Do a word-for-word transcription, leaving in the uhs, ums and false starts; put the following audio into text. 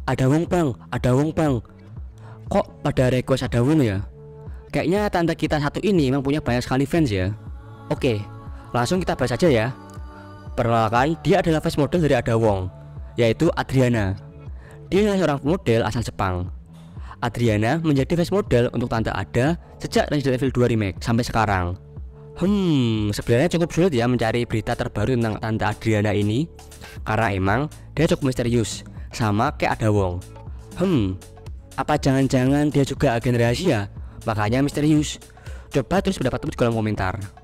Ada wong bang, ada wong bang. Kok pada request ada wong ya? Kayaknya tante kita satu ini memang punya banyak sekali fans ya. Oke, langsung kita bahas aja ya. Perkenalkan, dia adalah face model dari Ada Wong, yaitu Adriana. Dia adalah seorang model asal Jepang. Adriana menjadi face model untuk Tante Ada sejak Resident Evil dua Remake sampai sekarang. Hmm, sebenarnya cukup sulit ya mencari berita terbaru tentang Tante Adriana ini, karena emang dia cukup misterius, sama kayak Ada Wong. Hmm, apa jangan-jangan dia juga agen rahasia, makanya misterius? Coba tulis pendapatmu di kolom komentar.